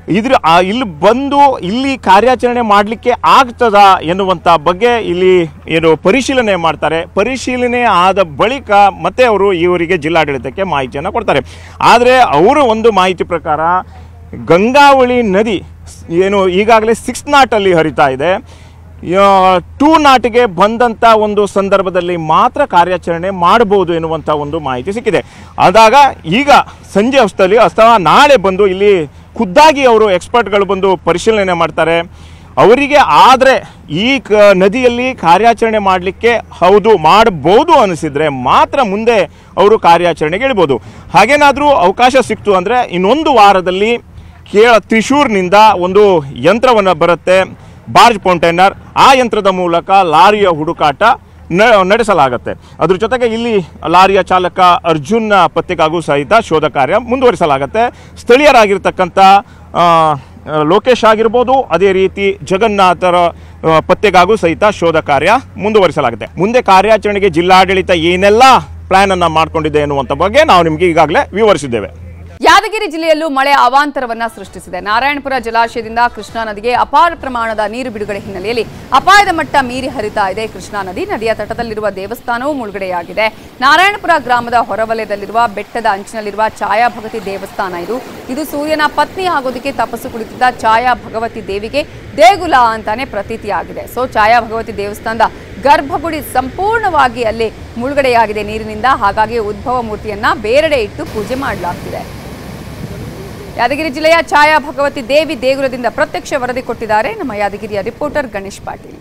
ಇದ್ರ ಇಲ್ಲಿ ಬಂದು ಇಲ್ಲಿ ಕಾರ್ಯಾಚರಣೆ ಮಾಡಲಿಕ್ಕೆ ಆಗ್ತದಾ ಎನ್ನುವಂಥ ಬಗ್ಗೆ ಇಲ್ಲಿ ಏನು ಪರಿಶೀಲನೆ ಮಾಡ್ತಾರೆ. ಪರಿಶೀಲನೆ ಆದ ಬಳಿಕ ಮತ್ತೆ ಅವರು ಇವರಿಗೆ ಜಿಲ್ಲಾಡಳಿತಕ್ಕೆ ಮಾಹಿತಿಯನ್ನು ಕೊಡ್ತಾರೆ. ಆದರೆ ಅವರು ಒಂದು ಮಾಹಿತಿ ಪ್ರಕಾರ ಗಂಗಾವಳಿ ನದಿ ಏನು ಈಗಾಗಲೇ ಸಿಕ್ಸ್ ನಾಟಲ್ಲಿ ಹರಿತಾ ಇದೆ, ಟೂ ನಾಟಿಗೆ ಬಂದಂಥ ಒಂದು ಸಂದರ್ಭದಲ್ಲಿ ಮಾತ್ರ ಕಾರ್ಯಾಚರಣೆ ಮಾಡಬಹುದು ಎನ್ನುವಂಥ ಒಂದು ಮಾಹಿತಿ ಸಿಕ್ಕಿದೆ. ಆದಾಗ ಈಗ ಸಂಜೆ ಹೊತ್ತಲ್ಲಿ ಅಥವಾ ನಾಳೆ ಬಂದು ಇಲ್ಲಿ ಖುದ್ದಾಗಿ ಅವರು ಎಕ್ಸ್ಪರ್ಟ್ಗಳು ಬಂದು ಪರಿಶೀಲನೆ ಮಾಡ್ತಾರೆ. ಅವರಿಗೆ ಆದರೆ ಈ ಕ ನದಿಯಲ್ಲಿ ಕಾರ್ಯಾಚರಣೆ ಮಾಡಲಿಕ್ಕೆ ಹೌದು ಮಾಡಬಹುದು ಅನಿಸಿದರೆ ಮಾತ್ರ ಮುಂದೆ ಅವರು ಕಾರ್ಯಾಚರಣೆಗೆ ಇಳ್ಬೋದು. ಹಾಗೇನಾದರೂ ಅವಕಾಶ ಸಿಕ್ತು ಅಂದರೆ ಇನ್ನೊಂದು ವಾರದಲ್ಲಿ ಕೇಳ ತ್ರಿಶೂರ್ನಿಂದ ಒಂದು ಯಂತ್ರವನ್ನು ಬರುತ್ತೆ, ಬಾರ್ಜ್ ಕಂಟೈನರ್. ಆ ಯಂತ್ರದ ಮೂಲಕ ಲಾರಿಯ ಹುಡುಕಾಟ ನಡೆಸಲಾಗುತ್ತೆ. ಅದ್ರ ಜೊತೆಗೆ ಇಲ್ಲಿ ಲಾರಿಯ ಚಾಲಕ ಅರ್ಜುನ್ ಪತ್ತೆಗಾಗೂ ಸಹಿತ ಶೋಧ ಕಾರ್ಯ ಮುಂದುವರಿಸಲಾಗುತ್ತೆ. ಸ್ಥಳೀಯರಾಗಿರ್ತಕ್ಕಂಥ ಲೋಕೇಶ್ ಆಗಿರ್ಬೋದು, ಅದೇ ರೀತಿ ಜಗನ್ನಾಥರ ಪತ್ತೆಗಾಗೂ ಸಹಿತ ಶೋಧ ಕಾರ್ಯ ಮುಂದುವರಿಸಲಾಗುತ್ತೆ. ಮುಂದೆ ಕಾರ್ಯಾಚರಣೆಗೆ ಜಿಲ್ಲಾಡಳಿತ ಏನೆಲ್ಲ ಪ್ಲಾನ್ ಅನ್ನ ಮಾಡಿಕೊಂಡಿದೆ ಎನ್ನುವಂಥ ಬಗ್ಗೆ ನಾವು ನಿಮಗೆ ಈಗಾಗಲೇ ವಿವರಿಸಿದ್ದೇವೆ. ಯಾದಗಿರಿ ಜಿಲ್ಲೆಯಲ್ಲೂ ಮಳೆ ಅವಾಂತರವನ್ನ ಸೃಷ್ಟಿಸಿದೆ. ನಾರಾಯಣಪುರ ಜಲಾಶಯದಿಂದ ಕೃಷ್ಣಾ ನದಿಗೆ ಅಪಾರ ಪ್ರಮಾಣದ ನೀರು ಬಿಡುಗಡೆ ಹಿನ್ನೆಲೆಯಲ್ಲಿ ಅಪಾಯದ ಮಟ್ಟ ಮೀರಿ ಹರಿತಾ ಇದೆ ಕೃಷ್ಣಾ ನದಿ. ನದಿಯ ತಟದಲ್ಲಿರುವ ದೇವಸ್ಥಾನವೂ ಮುಳುಗಡೆಯಾಗಿದೆ. ನಾರಾಯಣಪುರ ಗ್ರಾಮದ ಹೊರವಲಯದಲ್ಲಿರುವ ಬೆಟ್ಟದ ಅಂಚಿನಲ್ಲಿರುವ ಛಾಯಾ ಭಗವತಿ ದೇವಸ್ಥಾನ ಇದು ಇದು ಸೂರ್ಯನ ಪತ್ನಿ ಆಗೋದಕ್ಕೆ ತಪಸ್ಸು ಕುಳಿತಿದ್ದ ಛಾಯಾ ಭಗವತಿ ದೇವಿಗೆ ದೇಗುಲ ಅಂತಾನೆ ಪ್ರತೀತಿಯಾಗಿದೆ. ಸೊ ಛಾಯಾ ಭಗವತಿ ದೇವಸ್ಥಾನದ ಗರ್ಭಗುಡಿ ಸಂಪೂರ್ಣವಾಗಿ ಅಲ್ಲಿ ಮುಳುಗಡೆಯಾಗಿದೆ ನೀರಿನಿಂದ. ಹಾಗಾಗಿ ಉದ್ಭವ ಮೂರ್ತಿಯನ್ನ ಬೇರೆಡೆ ಇಟ್ಟು ಪೂಜೆ ಮಾಡಲಾಗ್ತಿದೆ. ಯಾದಗಿರಿ ಜಿಲ್ಲೆಯ ಛಾಯಾ ಭಗವತಿ ದೇವಿ ದೇಗುಲದಿಂದ ಪ್ರತ್ಯಕ್ಷ ವರದಿ ಕೊಟ್ಟಿದ್ದಾರೆ ನಮ್ಮ ಯಾದಗಿರಿಯ ರಿಪೋರ್ಟರ್ ಗಣೇಶ್ ಪಾಟೀಲ್.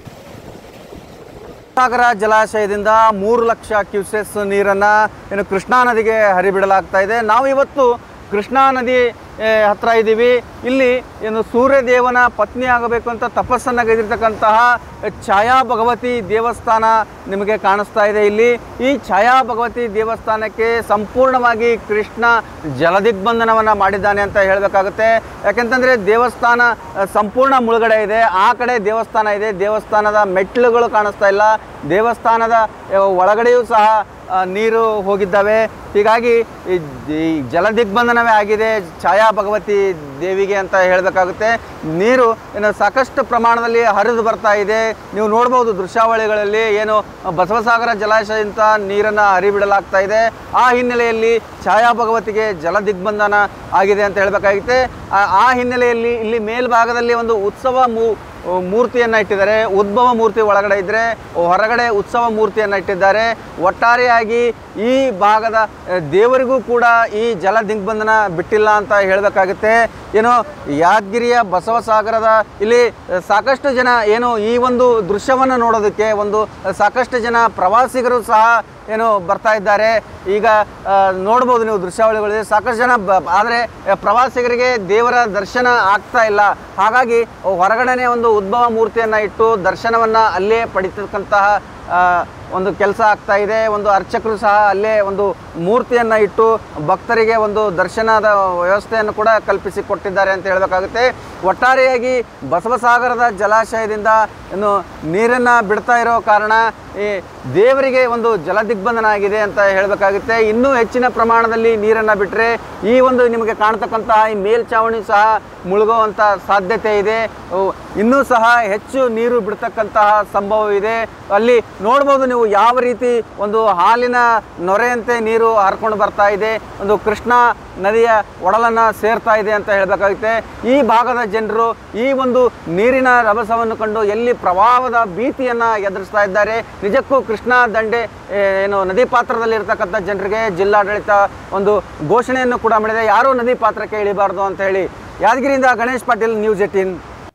ಸಾಗರ ಜಲಾಶಯದಿಂದ ಮೂರು ಲಕ್ಷ ಕ್ಯೂಸೆಸ್ ನೀರನ್ನು ಏನು ಕೃಷ್ಣಾ ನದಿಗೆ ಹರಿಬಿಡಲಾಗ್ತಾ ಇದೆ. ನಾವು ಇವತ್ತು ಕೃಷ್ಣಾ ನದಿ ಹತ್ರ ಇದ್ದೀವಿ. ಇಲ್ಲಿ ಏನು ಸೂರ್ಯದೇವನ ಪತ್ನಿ ಆಗಬೇಕು ಅಂತ ತಪಸ್ಸನ್ನು ಗೈದಿರ್ತಕ್ಕಂತಹ ಛಾಯಾ ಭಗವತಿ ದೇವಸ್ಥಾನ ನಿಮಗೆ ಕಾಣಿಸ್ತಾ ಇದೆ. ಇಲ್ಲಿ ಈ ಛಾಯಾ ಭಗವತಿ ದೇವಸ್ಥಾನಕ್ಕೆ ಸಂಪೂರ್ಣವಾಗಿ ಕೃಷ್ಣ ಜಲದಿಗ್ಬಂಧನವನ್ನು ಮಾಡಿದ್ದಾನೆ ಅಂತ ಹೇಳಬೇಕಾಗುತ್ತೆ. ಯಾಕೆಂತಂದರೆ ದೇವಸ್ಥಾನ ಸಂಪೂರ್ಣ ಮುಳುಗಡೆ ಇದೆ. ಆ ಕಡೆ ದೇವಸ್ಥಾನ ಇದೆ, ದೇವಸ್ಥಾನದ ಮೆಟ್ಲುಗಳು ಕಾಣಿಸ್ತಾ ಇಲ್ಲ, ದೇವಸ್ಥಾನದ ಒಳಗಡೆಯೂ ಸಹ ನೀರು ಹೋಗಿದ್ದಾವೆ. ಹೀಗಾಗಿ ಈ ಜಲದಿಗ್ಬಂಧನವೇ ಆಗಿದೆ ಛಾಯಾ ಭಗವತಿ ದೇವಿಗೆ ಅಂತ ಹೇಳಬೇಕಾಗುತ್ತೆ. ನೀರು ಏನು ಸಾಕಷ್ಟು ಪ್ರಮಾಣದಲ್ಲಿ ಹರಿದು ಬರ್ತಾ ಇದೆ. ನೀವು ನೋಡ್ಬೋದು ದೃಶ್ಯಾವಳಿಗಳಲ್ಲಿ ಏನು ಬಸವಸಾಗರ ಜಲಾಶಯದಿಂದ ನೀರನ್ನು ಹರಿಬಿಡಲಾಗ್ತಾ ಇದೆ. ಆ ಹಿನ್ನೆಲೆಯಲ್ಲಿ ಛಾಯಾ ಭಗವತಿಗೆ ಜಲದಿಗ್ಬಂಧನ ಆಗಿದೆ ಅಂತ ಹೇಳಬೇಕಾಗುತ್ತೆ. ಆ ಹಿನ್ನೆಲೆಯಲ್ಲಿ ಇಲ್ಲಿ ಮೇಲ್ಭಾಗದಲ್ಲಿ ಒಂದು ಉತ್ಸವ ಮೂ ಮೂರ್ತಿಯನ್ನು ಇಟ್ಟಿದ್ದಾರೆ. ಉದ್ಭವ ಮೂರ್ತಿ ಒಳಗಡೆ ಇದ್ದರೆ ಹೊರಗಡೆ ಉತ್ಸವ ಮೂರ್ತಿಯನ್ನು ಇಟ್ಟಿದ್ದಾರೆ. ಒಟ್ಟಾರೆಯಾಗಿ ಈ ಭಾಗದ ದೇವರಿಗೂ ಕೂಡ ಈ ಜಲ ದಿಗ್ಬಂಧನ ಬಿಟ್ಟಿಲ್ಲ ಅಂತ ಹೇಳಬೇಕಾಗುತ್ತೆ. ಏನು ಯಾದಗಿರಿಯ ಬಸವಸಾಗರದ ಇಲ್ಲಿ ಸಾಕಷ್ಟು ಜನ ಏನು ಈ ಒಂದು ದೃಶ್ಯವನ್ನು ನೋಡೋದಕ್ಕೆ ಒಂದು ಸಾಕಷ್ಟು ಜನ ಪ್ರವಾಸಿಗರು ಸಹ ಏನು ಬರ್ತಾ ಇದ್ದಾರೆ. ಈಗ ನೋಡ್ಬೋದು ನೀವು ದೃಶ್ಯಾವಳಿಗಳಿದೆ ಸಾಕಷ್ಟು ಜನ ಬ ಆದರೆ ಪ್ರವಾಸಿಗರಿಗೆ ದೇವರ ದರ್ಶನ ಆಗ್ತಾ ಇಲ್ಲ. ಹಾಗಾಗಿ ಹೊರಗಡೆನೇ ಒಂದು ಉದ್ಭವ ಮೂರ್ತಿಯನ್ನು ಇಟ್ಟು ದರ್ಶನವನ್ನು ಅಲ್ಲೇ ಪಡಿತಕ್ಕಂತಹ ಒಂದು ಕೆಲಸ ಆಗ್ತಾ ಇದೆ. ಒಂದು ಅರ್ಚಕರು ಸಹ ಅಲ್ಲೇ ಒಂದು ಮೂರ್ತಿಯನ್ನು ಇಟ್ಟು ಭಕ್ತರಿಗೆ ಒಂದು ದರ್ಶನದ ವ್ಯವಸ್ಥೆಯನ್ನು ಕೂಡ ಕಲ್ಪಿಸಿ ಕೊಟ್ಟಿದ್ದಾರೆ ಅಂತ ಹೇಳಬೇಕಾಗುತ್ತೆ. ಒಟ್ಟಾರೆಯಾಗಿ ಬಸವಸಾಗರದ ಜಲಾಶಯದಿಂದ ಇನ್ನು ನೀರನ್ನು ಬಿಡ್ತಾ ಇರೋ ಕಾರಣ ಈ ದೇವರಿಗೆ ಒಂದು ಜಲದಿಗ್ಬಂಧನ ಆಗಿದೆ ಅಂತ ಹೇಳಬೇಕಾಗುತ್ತೆ. ಇನ್ನೂ ಹೆಚ್ಚಿನ ಪ್ರಮಾಣದಲ್ಲಿ ನೀರನ್ನು ಬಿಟ್ಟರೆ ಈ ಒಂದು ನಿಮಗೆ ಕಾಣ್ತಕ್ಕಂತಹ ಈ ಮೇಲ್ಛಾವಣಿ ಸಹ ಮುಳುಗುವಂಥ ಸಾಧ್ಯತೆ ಇದೆ. ಇನ್ನೂ ಸಹ ಹೆಚ್ಚು ನೀರು ಬಿಡ್ತಕ್ಕಂತಹ ಸಂಭವವಿದೆ. ಅಲ್ಲಿ ನೋಡ್ಬೋದು ನೀವು ಯಾವ ರೀತಿ ಒಂದು ಹಾಲಿನ ನೊರೆಯಂತೆ ನೀರು ಹರ್ಕೊಂಡು ಬರ್ತಾ ಇದೆ, ಒಂದು ಕೃಷ್ಣಾ ನದಿಯ ಒಡಲನ್ನು ಸೇರ್ತಾ ಇದೆ ಅಂತ ಹೇಳಬೇಕಾಗುತ್ತೆ. ಈ ಭಾಗದ ಜನರು ಈ ಒಂದು ನೀರಿನ ರಭಸವನ್ನು ಕಂಡು ಎಲ್ಲಿ ಪ್ರವಾಹದ ಭೀತಿಯನ್ನು ಎದುರಿಸ್ತಾ ಇದ್ದಾರೆ. ನಿಜಕ್ಕೂ ಕೃಷ್ಣಾ ದಂಡೆ ಏನು ನದಿ ಪಾತ್ರದಲ್ಲಿರ್ತಕ್ಕಂಥ ಜನರಿಗೆ ಜಿಲ್ಲಾಡಳಿತ ಒಂದು ಘೋಷಣೆಯನ್ನು ಕೂಡ ಮಾಡಿದೆ, ಯಾರೂ ನದಿ ಪಾತ್ರಕ್ಕೆ ಇಳಿಬಾರ್ದು ಅಂತ ಹೇಳಿ. ಯಾದಗಿರಿಯಿಂದ ಗಣೇಶ್ ಪಾಟೀಲ್, ನ್ಯೂಸ್ ಏಟೀನ್.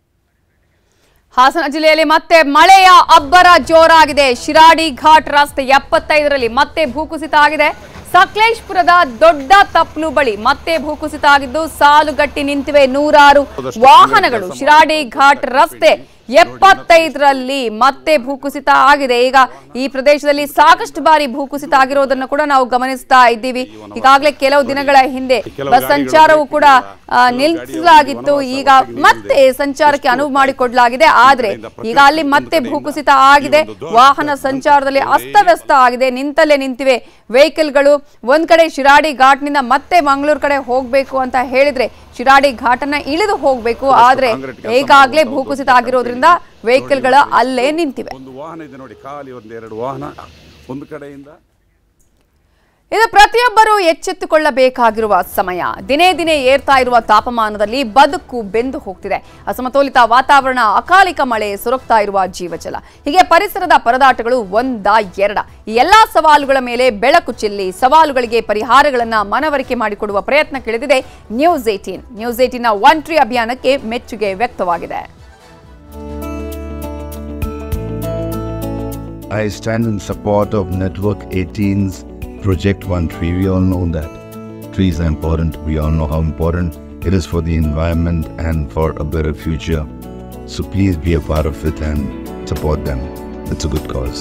ಹಾಸನ ಜಿಲ್ಲೆಯಲ್ಲಿ ಮತ್ತೆ ಮಳೆಯ ಅಬ್ಬರ ಜೋರಾಗಿದೆ. ಶಿರಾಡಿ ಘಾಟ್ ರಸ್ತೆ ಎಪ್ಪತ್ತೈದರಲ್ಲಿ ಮತ್ತೆ ಭೂಕುಸಿತ ಆಗಿದೆ. ಸಕಲೇಶ್ಪುರದ ದೊಡ್ಡ ತಪ್ಲು ಬಳಿ ಮತ್ತೆ ಭೂಕುಸಿತ ಆಗಿದ್ದು ಸಾಲುಗಟ್ಟಿ ನಿಂತಿವೆ ನೂರಾರು ವಾಹನಗಳು. ಶಿರಾಡಿ ಘಾಟ್ ರಸ್ತೆ ಎಪ್ಪತ್ತೈದರಲ್ಲಿ ಮತ್ತೆ ಭೂಕುಸಿತ ಆಗಿದೆ. ಈಗ ಈ ಪ್ರದೇಶದಲ್ಲಿ ಸಾಕಷ್ಟು ಬಾರಿ ಭೂಕುಸಿತ ಆಗಿರೋದನ್ನು ಕೂಡ ನಾವು ಗಮನಿಸ್ತಾ ಇದ್ದೀವಿ. ಈಗಾಗಲೇ ಕೆಲವು ದಿನಗಳ ಹಿಂದೆ ಬಸ್ ಸಂಚಾರವೂ ಕೂಡ ನಿಲ್ಲಿಸಲಾಗಿತ್ತು. ಈಗ ಮತ್ತೆ ಸಂಚಾರಕ್ಕೆ ಅನುವು ಮಾಡಿಕೊಡಲಾಗಿದೆ. ಆದ್ರೆ ಈಗ ಅಲ್ಲಿ ಮತ್ತೆ ಭೂಕುಸಿತ ಆಗಿದೆ. ವಾಹನ ಸಂಚಾರದಲ್ಲಿ ಅಸ್ತವ್ಯಸ್ತ ಆಗಿದೆ. ನಿಂತಲ್ಲೇ ನಿಂತಿವೆ ವೆಹಿಕಲ್ಗಳು. ಒಂದ್ ಕಡೆ ಶಿರಾಡಿ ಘಾಟ್ನಿಂದ ಮತ್ತೆ ಮಂಗಳೂರು ಕಡೆ ಹೋಗ್ಬೇಕು ಅಂತ ಹೇಳಿದ್ರೆ ಶಿರಾಡಿ ಘಾಟನ್ನ ಇಳಿದು ಹೋಗಬೇಕು. ಆದ್ರೆ ಈಗಾಗಲೇ ಭೂಕುಸಿತ ಆಗಿರೋದ್ರಿಂದ ವೆಹಿಕಲ್ಗಳು ಅಲ್ಲೇ ನಿಂತಿವೆ. ಒಂದು ವಾಹನ ಇದೆ ನೋಡಿ, ಖಾಲಿ ಒಂದೆರಡು ವಾಹನ ಒಂದು ಕಡೆಯಿಂದ. ಇದು ಪ್ರತಿಯೊಬ್ಬರೂ ಎಚ್ಚೆತ್ತುಕೊಳ್ಳಬೇಕಾಗಿರುವ ಸಮಯ. ದಿನೇ ದಿನೇ ಏರ್ತಾ ಇರುವ ತಾಪಮಾನದಲ್ಲಿ ಬದುಕು ಬೆಂದು ಹೋಗ್ತಿದೆ. ಅಸಮತೋಲಿತ ವಾತಾವರಣ, ಅಕಾಲಿಕ ಮಳೆ, ಸುರಕ್ತಾ ಇರುವ ಜೀವಜಲ, ಹೀಗೆ ಪರಿಸರದ ಪರದಾಟಗಳು ಒಂದ ಎರಡ. ಈ ಎಲ್ಲಾ ಸವಾಲುಗಳ ಮೇಲೆ ಬೆಳಕು ಚೆಲ್ಲಿ ಸವಾಲುಗಳಿಗೆ ಪರಿಹಾರಗಳನ್ನ ಮನವರಿಕೆ ಮಾಡಿಕೊಡುವ ಪ್ರಯತ್ನಕ್ಕಿಳಿದಿದೆ ನ್ಯೂಸ್ ಏಟೀನ್. ನ್ಯೂಸ್ ಏಟೀನ್ ನ ಒನ್ ಟ್ರೀ ಅಭಿಯಾನಕ್ಕೆ ಮೆಚ್ಚುಗೆ ವ್ಯಕ್ತವಾಗಿದೆ. I stand in support of Network eighteen's Project One Tree. We all know that trees are important. We all know how important it is for the environment and for a better future. So please be a part of it and support them. It's a good cause.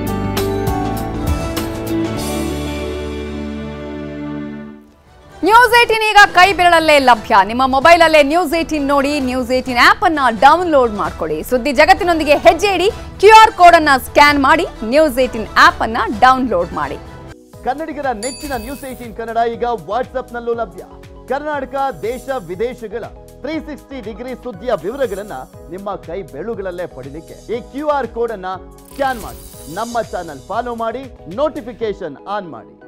News eighteen ಈಗ ಕೈ ಬೆರಳಲ್ಲೇ ಲಭ್ಯ. ನಿಮ್ಮ mobile ಅಲ್ಲೇ news eighteen ನೋಡಿ, news eighteen app ಅನ್ನ download ಮಾಡ್ಕೊಳ್ಳಿ. ಸುದ್ದಿ ಜಗತ್ತಿನೊಂದಿಗೆ ಹೆಜ್ಜೆ ಇಡಿ. ಕ್ಯೂ ಆರ್ ಕೋಡ್ ಅನ್ನ ಸ್ಕ್ಯಾನ್ ಮಾಡಿ ನ್ಯೂಸ್ ಏಟೀನ್ ಆಪ್ ಅನ್ನ ಡೌನ್ಲೋಡ್ ಮಾಡಿ. ಕನ್ನಡಿಗರ ನೆಚ್ಚಿನ ನ್ಯೂಸ್ ಏಟೀನ್ ಕನ್ನಡ ಈಗ ವಾಟ್ಸ್ಆಪ್ ನಲ್ಲೂ ಲಭ್ಯ. ಕರ್ನಾಟಕ, ದೇಶ ವಿದೇಶಗಳ ತ್ರೀ ಸಿಕ್ಸ್ಟಿ ಡಿಗ್ರಿ ಸುದ್ದಿಯ ವಿವರಗಳನ್ನ ನಿಮ್ಮ ಕೈ ಬೆರಳುಗಳಲ್ಲೇ ಪಡಿಲಿಕ್ಕೆ ಈ ಕ್ಯೂ ಆರ್ ಕೋಡ್ ಅನ್ನ ಸ್ಕ್ಯಾನ್ ಮಾಡಿ. ನಮ್ಮ ಚಾನಲ್ ಫಾಲೋ ಮಾಡಿ, ನೋಟಿಫಿಕೇಶನ್ ಆನ್ ಮಾಡಿ.